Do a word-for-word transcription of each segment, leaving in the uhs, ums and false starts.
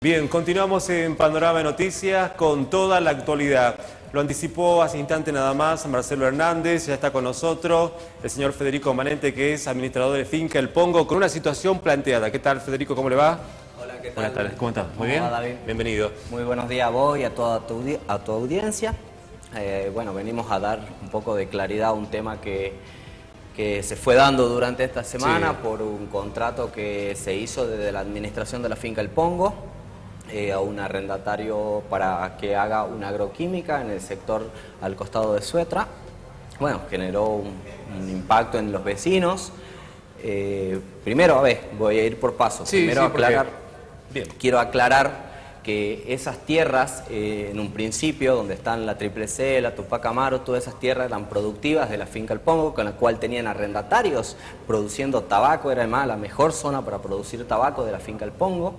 Bien, continuamos en Panorama de Noticias con toda la actualidad. Lo anticipó hace instante nada más Marcelo Hernández, ya está con nosotros el señor Federico Manente, que es administrador de Finca El Pongo, con una situación planteada. ¿Qué tal, Federico? ¿Cómo le va? Hola, ¿qué tal? Buenas tardes, ¿cómo estás? ¿Muy bien? Va, David? Bienvenido. Muy buenos días a vos y a toda tu, a tu audiencia. Eh, bueno, venimos a dar un poco de claridad a un tema que, que se fue dando durante esta semana sí. por un contrato que se hizo desde la administración de la Finca El Pongo. Eh, a un arrendatario para que haga una agroquímica en el sector al costado de Suetra. Bueno, generó un, un impacto en los vecinos. Eh, primero, a ver, voy a ir por pasos. Sí, primero sí, aclarar, Bien. quiero aclarar que esas tierras, eh, en un principio, donde están la Triple C, la Tupac Amaro, todas esas tierras eran productivas de la Finca El Pongo, con la cual tenían arrendatarios produciendo tabaco, era además la mejor zona para producir tabaco de la Finca El Pongo.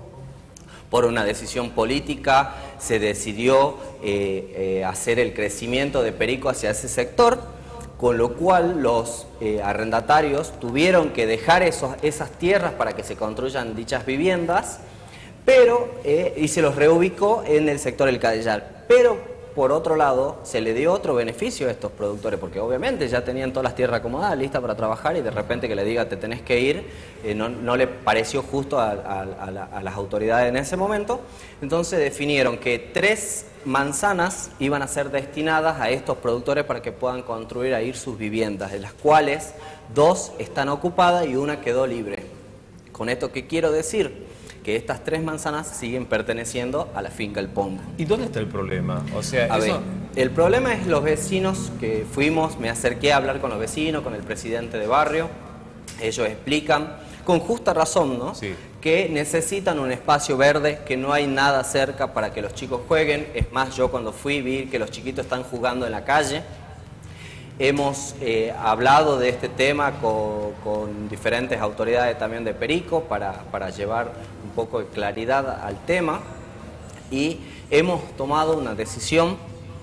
Por una decisión política se decidió eh, eh, hacer el crecimiento de perico hacia ese sector, con lo cual los eh, arrendatarios tuvieron que dejar esos, esas tierras para que se construyan dichas viviendas, pero, eh, y se los reubicó en el sector El Cadellar. Pero, por otro lado, se le dio otro beneficio a estos productores, porque obviamente ya tenían todas las tierras acomodadas, listas para trabajar, y de repente que le diga te tenés que ir, eh, no, no le pareció justo a, a, a, la, a las autoridades en ese momento. Entonces definieron que tres manzanas iban a ser destinadas a estos productores para que puedan construir ahí sus viviendas, de las cuales dos están ocupadas y una quedó libre. ¿Con esto qué quiero decir? Que estas tres manzanas siguen perteneciendo a la Finca El Pongo. ¿Y dónde está el problema? O sea, a eso... ver, el problema es los vecinos que fuimos, me acerqué a hablar con los vecinos, con el presidente de barrio. Ellos explican, con justa razón, ¿no? Sí. Que necesitan un espacio verde, que no hay nada cerca para que los chicos jueguen. Es más, yo cuando fui vi que los chiquitos están jugando en la calle. Hemos eh, hablado de este tema con, con diferentes autoridades también de Perico para, para llevar un poco de claridad al tema, y hemos tomado una decisión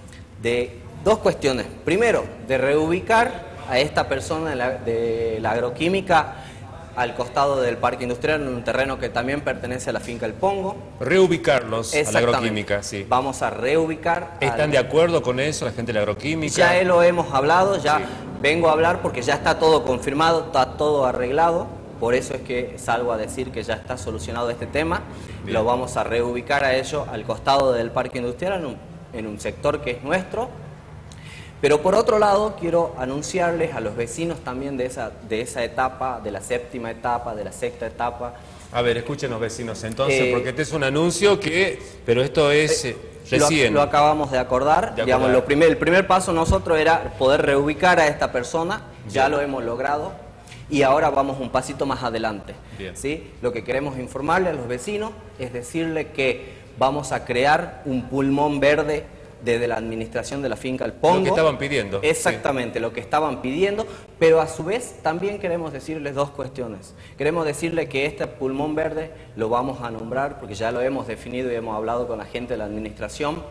de dos cuestiones. Primero, de reubicar a esta persona de la, de la agroquímica al costado del parque industrial, en un terreno que también pertenece a la Finca El Pongo. Reubicarlos a la agroquímica, sí. Vamos a reubicar. ¿Están al... de acuerdo con eso la gente de la agroquímica? Ya lo hemos hablado, ya sí. vengo a hablar porque ya está todo confirmado, está todo arreglado. Por eso es que salgo a decir que ya está solucionado este tema. Bien. Lo vamos a reubicar a ellos al costado del parque industrial, en un, en un sector que es nuestro. Pero por otro lado, quiero anunciarles a los vecinos también de esa, de esa etapa, de la séptima etapa, de la sexta etapa. A ver, escuchen los vecinos entonces, eh, porque este es un anuncio que... Pero esto es eh, recién. Lo, lo acabamos de acordar. De Digamos, acordar. Lo primer, el primer paso nosotros era poder reubicar a esta persona. Bien. Ya lo hemos logrado. Y ahora vamos un pasito más adelante. Bien. ¿Sí? Lo que queremos informarle a los vecinos es decirle que vamos a crear un pulmón verde desde la administración de la Finca El Pongo. Lo que estaban pidiendo. Exactamente, sí. Lo que estaban pidiendo, pero a su vez también queremos decirles dos cuestiones. Queremos decirle que este pulmón verde lo vamos a nombrar, porque ya lo hemos definido y hemos hablado con la gente de la administración,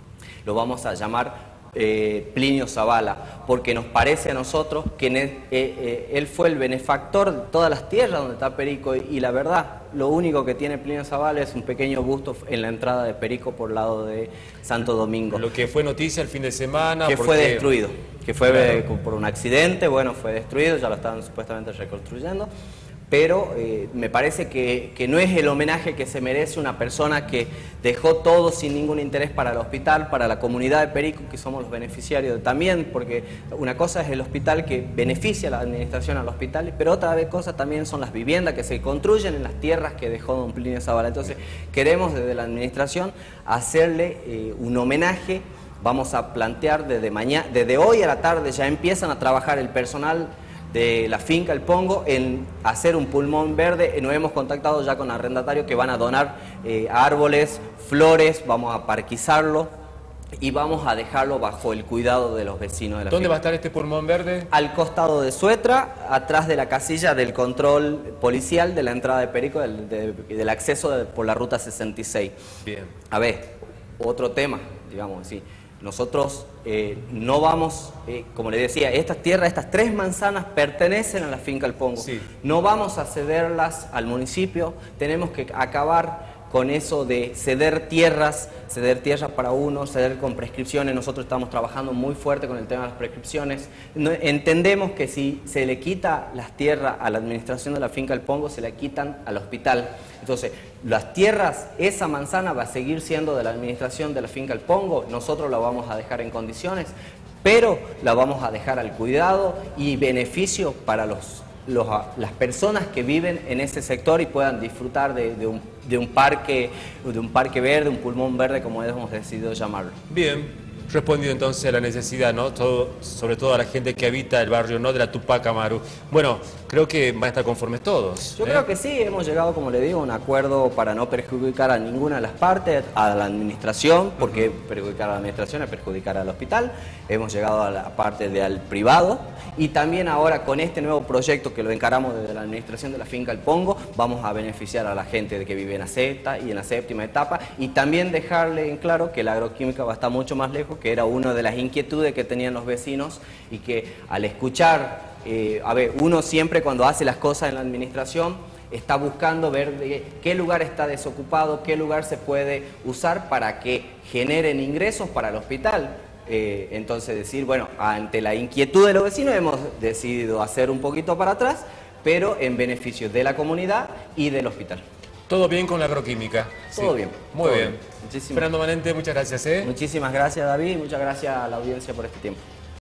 lo vamos a llamar eh, Plinio Zavala, porque nos parece a nosotros que él, eh, eh, él fue el benefactor de todas las tierras donde está Perico, y, y la verdad, lo único que tiene Plinio Zavala es un pequeño busto en la entrada de Perico por el lado de Santo Domingo. Lo que fue noticia el fin de semana. Que porque... fue destruido, que fue claro. por un accidente, bueno, fue destruido, ya lo estaban supuestamente reconstruyendo. Pero eh, me parece que, que no es el homenaje que se merece una persona que dejó todo sin ningún interés para el hospital, para la comunidad de Perico, que somos los beneficiarios también, porque una cosa es el hospital que beneficia a la administración al hospital, pero otra vez cosa también son las viviendas que se construyen en las tierras que dejó don Plinio Zavala. Entonces queremos desde la administración hacerle eh, un homenaje. Vamos a plantear desde, mañana, desde hoy a la tarde, ya empiezan a trabajar el personal de la Finca El Pongo en hacer un pulmón verde. Nos hemos contactado ya con arrendatarios que van a donar eh, árboles, flores, vamos a parquizarlo y vamos a dejarlo bajo el cuidado de los vecinos de la ¿Dónde finca. va a estar este pulmón verde? Al costado de Suetra, atrás de la casilla del control policial de la entrada de Perico, del, de, del acceso de, por la ruta sesenta y seis. Bien. A ver, otro tema, digamos así. Nosotros eh, no vamos, eh, como le decía, estas tierras, estas tres manzanas pertenecen a la Finca El Pongo. Sí. No vamos a cederlas al municipio, tenemos que acabar con eso de ceder tierras, ceder tierras para uno, ceder con prescripciones. Nosotros estamos trabajando muy fuerte con el tema de las prescripciones. No, entendemos que si se le quita las tierras a la administración de la finca El Pongo, se le quitan al hospital. Entonces, las tierras, esa manzana va a seguir siendo de la administración de la finca El Pongo, nosotros la vamos a dejar en condiciones, pero la vamos a dejar al cuidado y beneficio para los Los, las personas que viven en ese sector y puedan disfrutar de, de, un, de, un parque, de un parque verde, un pulmón verde, como hemos decidido llamarlo. Bien, respondido entonces a la necesidad, ¿no? Todo, sobre todo a la gente que habita el barrio, ¿no?, de la Tupac Amaru. Bueno, creo que van a estar conformes todos. Yo ¿eh? creo que sí, hemos llegado, como le digo, a un acuerdo para no perjudicar a ninguna de las partes, a la administración, porque uh-huh. perjudicar a la administración es perjudicar al hospital. Hemos llegado a la parte del privado y también ahora con este nuevo proyecto que lo encaramos desde la administración de la finca El Pongo, vamos a beneficiar a la gente de que vive en la sexta y en la séptima etapa y también dejarle en claro que la agroquímica va a estar mucho más lejos, que era una de las inquietudes que tenían los vecinos y que al escuchar, eh, a ver, uno siempre cuando hace las cosas en la administración está buscando ver de qué lugar está desocupado, qué lugar se puede usar para que generen ingresos para el hospital. Eh, entonces decir, bueno, ante la inquietud de los vecinos hemos decidido hacer un poquito para atrás, pero en beneficio de la comunidad y del hospital. ¿Todo bien con la agroquímica? Todo sí. bien. Muy todo bien. bien. Fernando Manente, muchas gracias. ¿eh? Muchísimas gracias, David, y muchas gracias a la audiencia por este tiempo.